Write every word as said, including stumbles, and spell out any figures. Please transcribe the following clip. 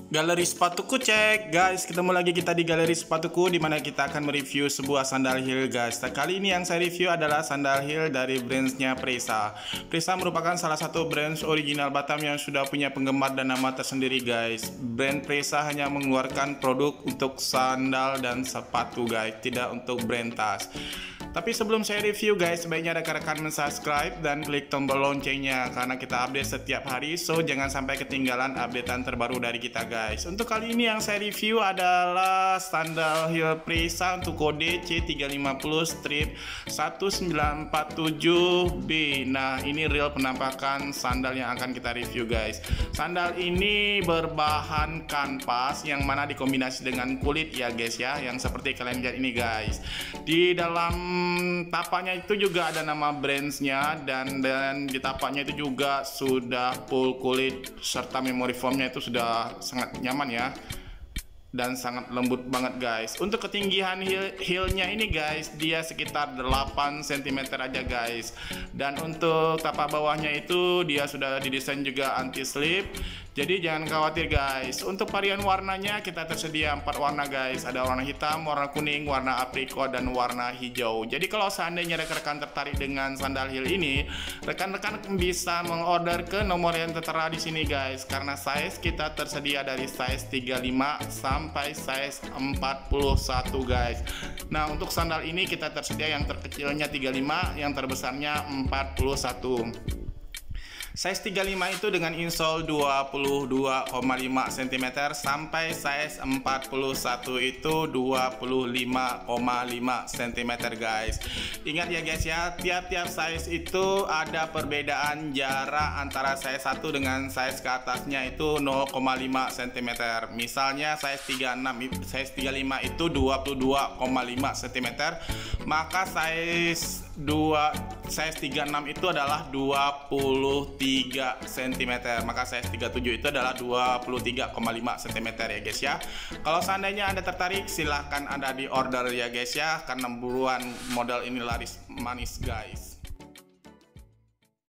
Galeri sepatuku cek guys, ketemu lagi kita di galeri sepatuku, dimana kita akan mereview sebuah sandal heel guys. Nah, kali ini yang saya review adalah sandal heel dari brandsnya Presa. Presa merupakan salah satu brand original Batam yang sudah punya penggemar dan nama tersendiri guys. Brand Presa hanya mengeluarkan produk untuk sandal dan sepatu guys, tidak untuk brand tas. Tapi sebelum saya review guys, sebaiknya rekan-rekan mensubscribe dan klik tombol loncengnya karena kita update setiap hari, so jangan sampai ketinggalan updatean terbaru dari kita guys. Untuk kali ini yang saya review adalah sandal heel Presa untuk kode C tiga lima nol strip satu sembilan empat tujuh B. Nah, ini real penampakan sandal yang akan kita review guys. Sandal ini berbahan kanvas yang mana dikombinasi dengan kulit ya guys ya, yang seperti kalian lihat ini guys. Di dalam tapaknya itu juga ada nama brandsnya, dan dan di tapaknya itu juga sudah full kulit serta memory foamnya itu sudah sangat nyaman ya, dan sangat lembut banget guys. Untuk ketinggian heel, heelnya ini guys, dia sekitar delapan sentimeter aja guys. Dan untuk tapak bawahnya itu dia sudah didesain juga anti slip, jadi jangan khawatir guys. Untuk varian warnanya kita tersedia empat warna guys. Ada warna hitam, warna kuning, warna aprikot, dan warna hijau. Jadi kalau seandainya rekan-rekan tertarik dengan sandal heel ini, rekan-rekan bisa mengorder ke nomor yang tertera di sini guys. Karena size kita tersedia dari size tiga puluh lima sampai size empat puluh satu guys. Nah, untuk sandal ini kita tersedia yang terkecilnya tiga puluh lima, yang terbesarnya empat puluh satu. Size tiga puluh lima itu dengan insole dua puluh dua koma lima sentimeter sampai size empat puluh satu itu dua puluh lima koma lima sentimeter guys. Ingat ya guys ya, tiap-tiap size itu ada perbedaan jarak antara size satu dengan size ke atasnya itu nol koma lima sentimeter. Misalnya size tiga puluh enam, size tiga puluh lima itu dua puluh dua koma lima sentimeter, maka size dua size tiga puluh enam itu adalah dua puluh tiga sentimeter, maka size tiga puluh tujuh itu adalah dua puluh tiga koma lima sentimeter ya guys ya. Kalau seandainya Anda tertarik, silahkan Anda di order ya guys ya, karena buruan model ini laris manis guys.